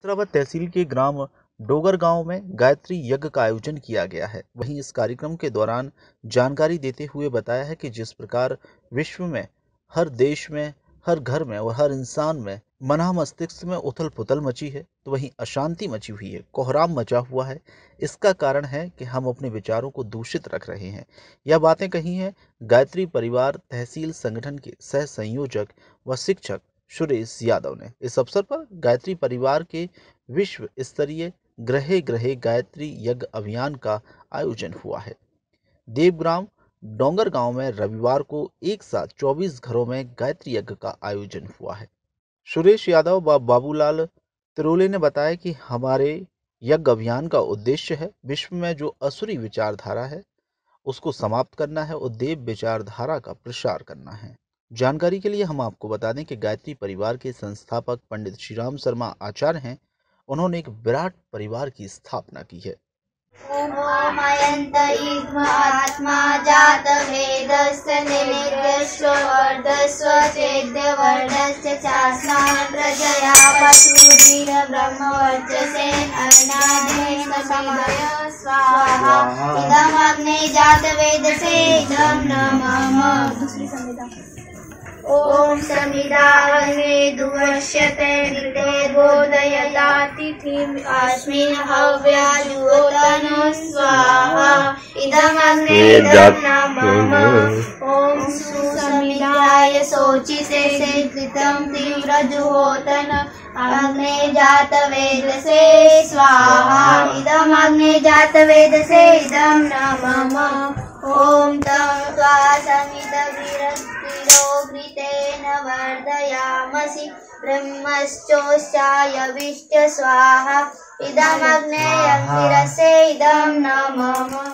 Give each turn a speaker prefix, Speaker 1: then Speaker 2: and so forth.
Speaker 1: उत्तरावत तहसील के ग्राम डोगर गांव में गायत्री यज्ञ का आयोजन किया गया है। वहीं इस कार्यक्रम के दौरान जानकारी देते हुए बताया है कि जिस प्रकार विश्व में, हर देश में, हर घर में और हर इंसान में मना मस्तिष्क में उथल पुथल मची है, तो वहीं अशांति मची हुई है, कोहराम मचा हुआ है। इसका कारण है कि हम अपने विचारों को दूषित रख रहे हैं। यह बातें कही हैं गायत्री परिवार तहसील संगठन के सह संयोजक व शिक्षक सुरेश यादव ने। इस अवसर पर गायत्री परिवार के विश्व स्तरीय ग्रहे ग्रहे गायत्री यज्ञ अभियान का आयोजन हुआ है। देवग्राम डोंगर गांव में रविवार को एक साथ 24 घरों में गायत्री यज्ञ का आयोजन हुआ है। सुरेश यादव व बाबूलाल तिरोले ने बताया कि हमारे यज्ञ अभियान का उद्देश्य है विश्व में जो असुरी विचारधारा है उसको समाप्त करना है और देव विचारधारा का प्रसार करना है। जानकारी के लिए हम आपको बता दें कि गायत्री परिवार के संस्थापक पंडित श्रीराम शर्मा आचार्य हैं। उन्होंने एक विराट परिवार की स्थापना की है।
Speaker 2: ओम अयंत इद्म आत्मा जात वेदस्य निमित्तस्य वर्धस्व चेद्य वर्धस्य चास्मान् प्रजया पशुधीर ब्रह्मवर्चसे अनादिमेष समिदय स्वाहा इदम् अग्ने जात वेदसे इदं नमः। दूसरी संविदा ओम समिदाग्ने दुवश्यते निते बोधयतातिथिम् अस्मिन् हव्याजुहोतनो स्वाहा इदमग्ने इदं नमः। ओम सुसमिदाय शोचिते कृतं तीव्रजुहोतन अग्ने जातवेदसे स्वाहा इदमग्ने जातवेदसे इदं नमः। ओम तं त्वा समिदभिरस्तिरोघृतेन वर्धयामसि ब्रह्मश्चोश्चायविष्ट स्वाहा इदमग्ने अग्निरसे इदं नमः।